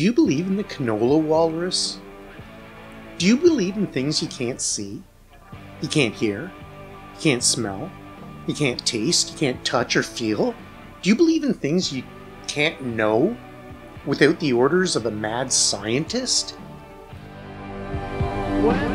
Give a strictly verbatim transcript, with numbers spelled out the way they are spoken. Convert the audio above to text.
Do you believe in the canola walrus? Do you believe in things you can't see? You can't hear? You can't smell? You can't taste? You can't touch or feel? Do you believe in things you can't know without the orders of a mad scientist? Well.